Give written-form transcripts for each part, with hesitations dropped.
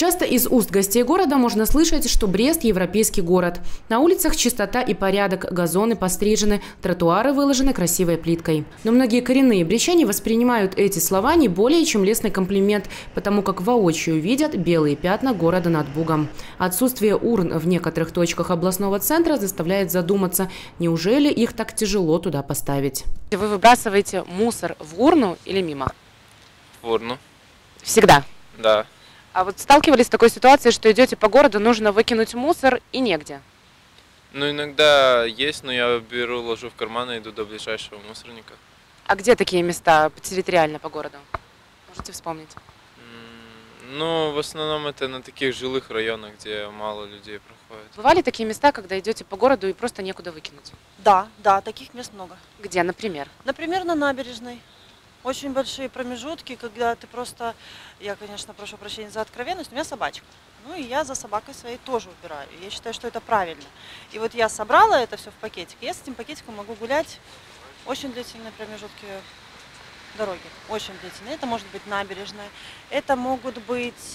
Часто из уст гостей города можно слышать, что Брест – европейский город. На улицах чистота и порядок, газоны пострижены, тротуары выложены красивой плиткой. Но многие коренные брестчане воспринимают эти слова не более чем лестный комплимент, потому как воочию видят белые пятна города над Бугом. Отсутствие урн в некоторых точках областного центра заставляет задуматься, неужели их так тяжело туда поставить. Вы выбрасываете мусор в урну или мимо? В урну. Всегда? Да. А вот сталкивались с такой ситуацией, что идете по городу, нужно выкинуть мусор и негде? Ну, иногда есть, но я беру, ложу в карман и иду до ближайшего мусорника. А где такие места территориально по городу? Можете вспомнить? Ну, в основном это на таких жилых районах, где мало людей проходит. Бывали такие места, когда идете по городу и просто некуда выкинуть? Да, таких мест много. Где, например? Например, на набережной. Очень большие промежутки, когда ты просто, я, конечно, прошу прощения за откровенность, у меня собачка. Ну и я за собакой своей тоже убираю. Я считаю, что это правильно. И вот я собрала это все в пакетик, и я с этим пакетиком могу гулять очень длительные промежутки дороги. Очень длительные. Это может быть набережная, это могут быть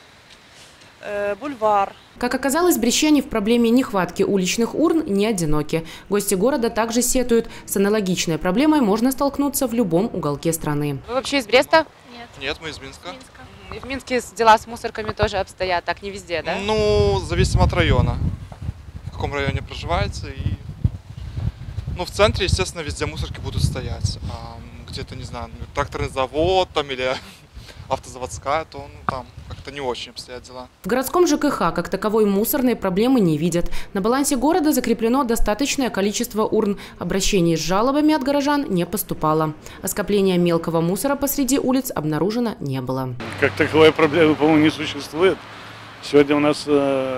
бульвар. Как оказалось, брестчане в проблеме нехватки уличных урн не одиноки. Гости города также сетуют. С аналогичной проблемой можно столкнуться в любом уголке страны. Вы вообще из Бреста? Нет, мы из Минска. И в Минске дела с мусорками тоже обстоят, так не везде, да? Ну, зависит от района. В каком районе проживаете. Ну, в центре, естественно, везде мусорки будут стоять. А где-то, не знаю, тракторный завод там или автозаводская, то там как-то не очень обстоят дела. В городском ЖКХ как таковой мусорной проблемы не видят. На балансе города закреплено достаточное количество урн. Обращений с жалобами от горожан не поступало. А скопления мелкого мусора посреди улиц обнаружено не было. Как таковой проблемы, по-моему, не существует. Сегодня у нас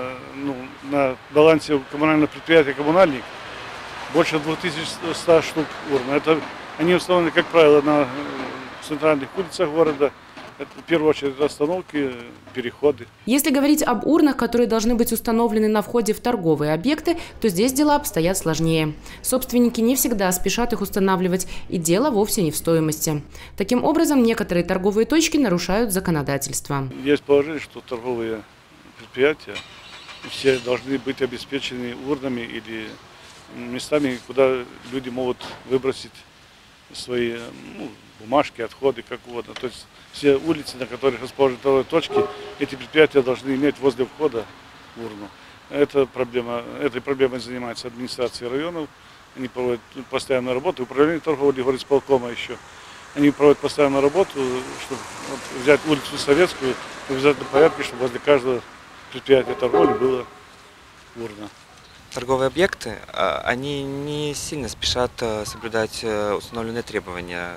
на балансе коммунального предприятия «Коммунальник» больше 2100 штук урн. Они установлены, как правило, на центральных улицах города. Это в первую очередь остановки, переходы. Если говорить об урнах, которые должны быть установлены на входе в торговые объекты, то здесь дела обстоят сложнее. Собственники не всегда спешат их устанавливать, и дело вовсе не в стоимости. Таким образом, некоторые торговые точки нарушают законодательство. Есть положение, что торговые предприятия все должны быть обеспечены урнами или местами, куда люди могут выбросить свои бумажки, отходы, как угодно. То есть все улицы, на которых расположены торговые точки, эти предприятия должны иметь возле входа урну. Этой проблемой занимается администрация районов. Они проводят постоянную работу. Управление торговли горисполкома еще. Они проводят постоянную работу, чтобы взять улицу Советскую в обязательном порядке, чтобы возле каждого предприятия торговли была урна. Торговые объекты, они не сильно спешат соблюдать установленные требования,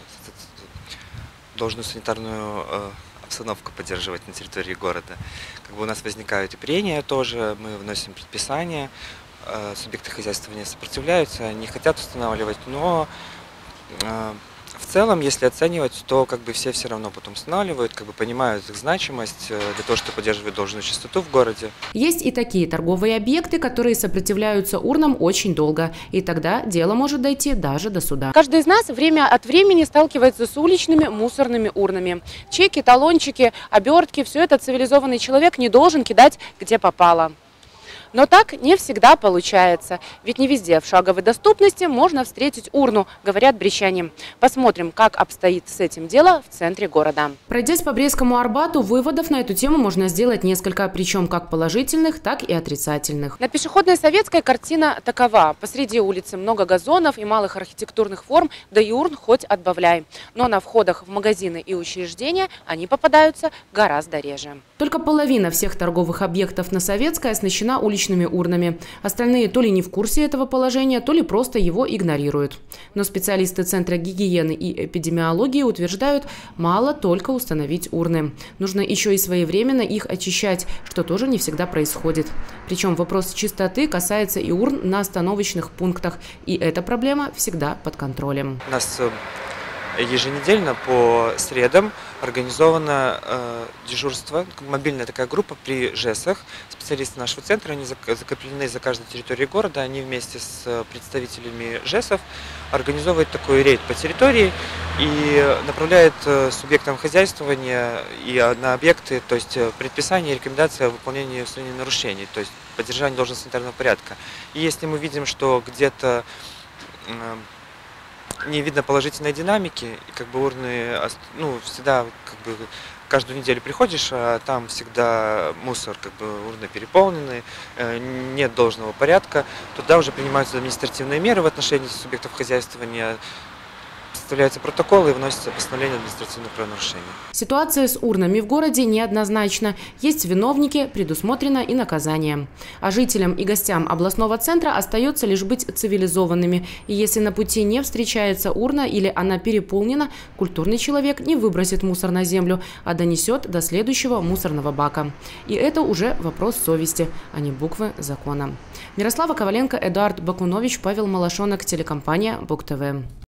должную санитарную обстановку поддерживать на территории города. Как бы у нас возникают и прения тоже, мы вносим предписания, субъекты хозяйствования сопротивляются, не хотят устанавливать, но в целом, если оценивать, то как бы все равно потом устанавливают, как бы понимают их значимость для того, чтобы поддерживать должную чистоту в городе. Есть и такие торговые объекты, которые сопротивляются урнам очень долго, и тогда дело может дойти даже до суда. Каждый из нас время от времени сталкивается с уличными мусорными урнами. Чеки, талончики, обертки – все это цивилизованный человек не должен кидать где попало. Но так не всегда получается, ведь не везде в шаговой доступности можно встретить урну, говорят брестчане. Посмотрим, как обстоит с этим дело в центре города. Пройдясь по Брестскому Арбату, выводов на эту тему можно сделать несколько, причем как положительных, так и отрицательных. На Пешеходной Советской картина такова. Посреди улицы много газонов и малых архитектурных форм, да и урн хоть отбавляй. Но на входах в магазины и учреждения они попадаются гораздо реже. Только половина всех торговых объектов на Советской оснащена уличными урнами. Остальные то ли не в курсе этого положения, то ли просто его игнорируют. Но специалисты Центра гигиены и эпидемиологии утверждают, мало только установить урны. Нужно еще и своевременно их очищать, что тоже не всегда происходит. Причем вопрос чистоты касается и урн на остановочных пунктах. И эта проблема всегда под контролем. У нас еженедельно по средам организовано дежурство, мобильная такая группа при ЖЭСах. Специалисты нашего центра, они закреплены за каждой территорией города, они вместе с представителями ЖЭСов организовывают такой рейд по территории и направляют субъектам хозяйствования и на объекты, то есть предписания и рекомендации о выполнении устранения нарушений, то есть поддержание должного санитарного порядка. И если мы видим, что где-то не видно положительной динамики, и как бы урны, ну, всегда как бы каждую неделю приходишь, а там всегда мусор, как бы урны переполнены, нет должного порядка, туда уже принимаются административные меры в отношении субъектов хозяйствования, составляются протоколы и вносятся постановление административных правонарушений. Ситуация с урнами в городе неоднозначна. Есть виновники, предусмотрено и наказание. А жителям и гостям областного центра остается лишь быть цивилизованными. И если на пути не встречается урна или она переполнена, культурный человек не выбросит мусор на землю, а донесет до следующего мусорного бака. И это уже вопрос совести, а не буквы закона. Мирослава Коваленко, Эдуард Бакунович, Павел Малашонок, телекомпания БугТV.